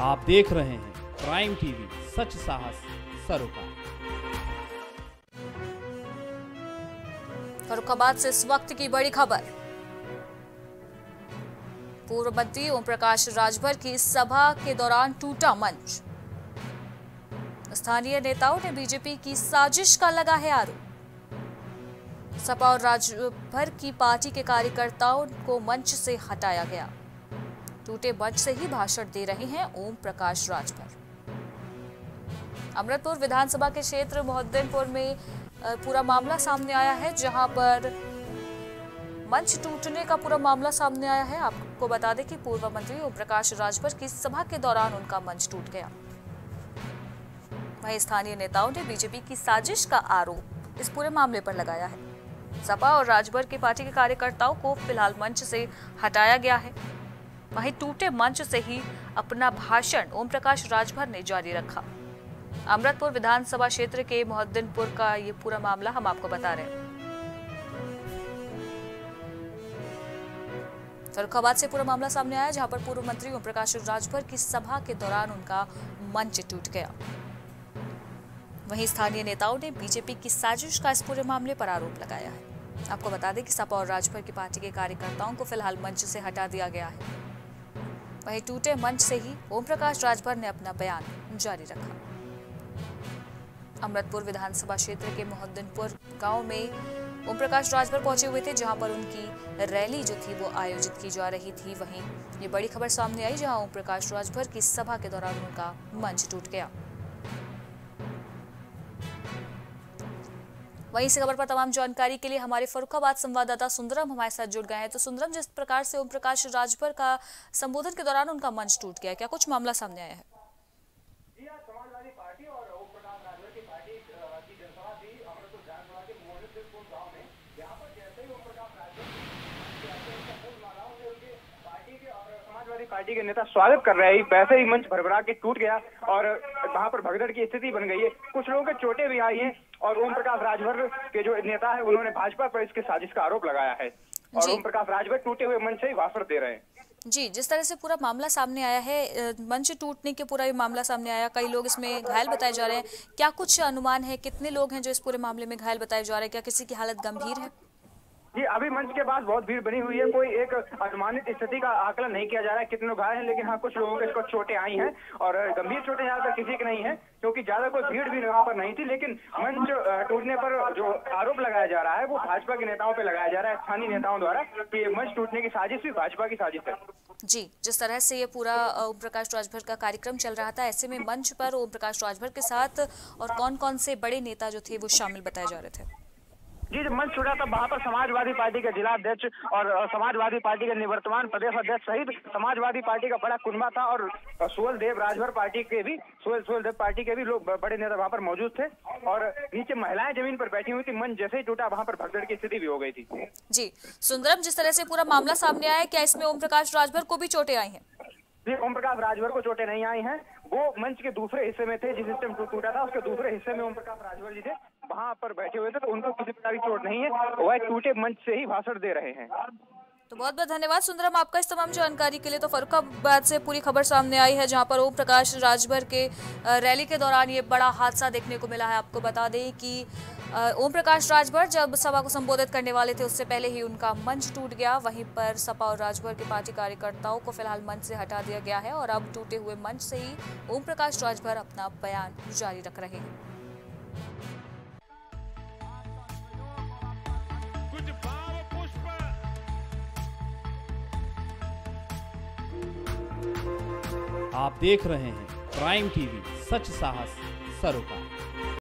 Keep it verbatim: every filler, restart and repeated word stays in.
आप देख रहे हैं प्राइम टीवी, सच साहस सरोकार। फर्रुखाबाद से इस वक्त की बड़ी खबर। पूर्व मंत्री ओम प्रकाश राजभर की सभा के दौरान टूटा मंच। स्थानीय नेताओं ने बीजेपी की साजिश का लगा है आरोप। सपा और राजभर की पार्टी के कार्यकर्ताओं को मंच से हटाया गया। टूटे मंच से ही भाषण दे रहे हैं ओम प्रकाश राजभर। अमृतपुर विधानसभा के क्षेत्र मोहद्दीनपुर में पूरा मामला सामने आया है, जहां पर मंच टूटने का पूरा मामला सामने आया है। आपको बता दें कि पूर्व मंत्री ओम प्रकाश राजभर की सभा के दौरान उनका मंच टूट गया। वहीं स्थानीय नेताओं ने बीजेपी की साजिश का आरोप इस पूरे मामले पर लगाया है। सपा और राजभर की पार्टी के कार्यकर्ताओं को फिलहाल मंच से हटाया गया है। वहीं टूटे मंच से ही अपना भाषण ओम प्रकाश राजभर ने जारी रखा। अमृतपुर विधानसभा क्षेत्र के मोहद्दीनपुर का ये पूरा मामला हम आपको बता रहे हैं। फर्रुखाबाद से पूरा मामला सामने आया, जहां पर पूर्व मंत्री ओम प्रकाश राजभर की सभा के दौरान उनका मंच टूट गया। वहीं स्थानीय नेताओं ने बीजेपी की साजिश का इस पूरे मामले पर आरोप लगाया है। आपको बता दें कि सपा और राजभर की पार्टी के कार्यकर्ताओं को फिलहाल मंच से हटा दिया गया है। वहीं टूटे मंच से ही ओम प्रकाश राजभर ने अपना बयान जारी रखा। अमृतपुर विधानसभा क्षेत्र के मोहद्दीनपुर गांव में ओम प्रकाश राजभर पहुंचे हुए थे, जहां पर उनकी रैली जो थी वो आयोजित की जा रही थी। वहीं ये बड़ी खबर सामने आई, जहां ओम प्रकाश राजभर की सभा के दौरान उनका मंच टूट गया। वहीं इस खबर पर तमाम जानकारी के लिए हमारे फर्रुखाबाद संवाददाता सुंदरम हमारे साथ जुड़ गए हैं। तो सुंदरम, जिस प्रकार से ओम प्रकाश राजभर का संबोधन के दौरान उनका मंच टूट गया, क्या कुछ मामला सामने आया है? जी हाँ, समाजवादी पार्टी और ओम प्रकाश राजभर की पार्टी की जनसभा थी अमृतपुर विधानसभा के मोहद्दीनपुर गांव में। यहाँ पर जैसे ही ओम प्रकाश राजभर उनके पार्टी के और समाजवादी पार्टी के नेता स्वागत कर रहे हैं, वैसे ही मंच भरभरा के टूट गया और वहाँ पर भगदड़ की स्थिति बन गई है। कुछ लोगों के चोटें भी आई हैं और ओम प्रकाश राजभर के जो नेता है उन्होंने भाजपा पर इसके साजिश का आरोप लगाया है और ओम प्रकाश राजभर टूटे हुए मंच से ही भाषण दे रहे हैं। जी, जिस तरह से पूरा मामला सामने आया है, मंच टूटने के पूरा ये मामला सामने आया, कई लोग इसमें घायल बताए जा रहे हैं। क्या कुछ अनुमान है, कितने लोग हैं जो इस पूरे मामले में घायल बताए जा रहे हैं? क्या किसी की हालत गंभीर है? जी, अभी मंच के पास बहुत भीड़ बनी हुई है। कोई एक अनुमानित स्थिति का आकलन नहीं किया जा रहा है कितने लोग घायल हैं, लेकिन हाँ कुछ लोगों के इसको चोटें आई हैं और गंभीर चोटें ज्यादा किसी की नहीं है, क्योंकि ज्यादा कोई भीड़ भी वहाँ पर नहीं थी। लेकिन मंच टूटने पर जो आरोप लगाया जा रहा है वो भाजपा के नेताओं पर लगाया जा रहा है, स्थानीय नेताओं द्वारा, कि ये मंच टूटने की साजिश भी भाजपा की साजिश है। जी, जिस तरह से ये पूरा ओम प्रकाश राजभर का कार्यक्रम चल रहा था, ऐसे में मंच पर ओम प्रकाश राजभर के साथ और कौन कौन से बड़े नेता जो थे वो शामिल बताए जा रहे थे? जी, जब मंच छूटा तब वहाँ पर समाजवादी पार्टी के जिला अध्यक्ष और समाजवादी पार्टी के निवर्तमान प्रदेश अध्यक्ष सहित समाजवादी पार्टी का बड़ा कुनबा था और सुहेल देव राजभर पार्टी के भी सुहेल सुहेल देव पार्टी के भी लोग बड़े नेता वहाँ पर मौजूद थे और नीचे महिलाएं जमीन पर बैठी हुई थी। मंच जैसे ही टूटा वहाँ पर भगदड़ की स्थिति भी हो गई थी। जी सुंदरम, जिस तरह से पूरा मामला सामने आया है, क्या इसमें ओम प्रकाश राजभर को भी चोटें आई हैं? जी, ओम प्रकाश राजभर को चोटें नहीं आई हैं। वो मंच के दूसरे हिस्से में थे, जिस हिस्से में टूटा था उसके दूसरे हिस्से में ओम प्रकाश राजभर जी थे, वहाँ पर बैठे हुए थे, तो उनको किसी प्रकार की चोट नहीं है। वह टूटे मंच से ही भाषण दे रहे हैं। तो बहुत बहुत धन्यवाद सुंदरम आपका इस तमाम जानकारी के लिए। तो फर्रुखाबाद से पूरी खबर सामने आई है, जहां पर ओम प्रकाश राजभर के रैली के दौरान ये बड़ा हादसा देखने को मिला है। आपको बता दें कि ओम प्रकाश राजभर जब सभा को संबोधित करने वाले थे, उससे पहले ही उनका मंच टूट गया। वहीं पर सपा और राजभर के पार्टी कार्यकर्ताओं को फिलहाल मंच से हटा दिया गया है और अब टूटे हुए मंच से ही ओम प्रकाश राजभर अपना बयान जारी रख रहे हैं। आप देख रहे हैं प्राइम टीवी, सच साहस सरोकार।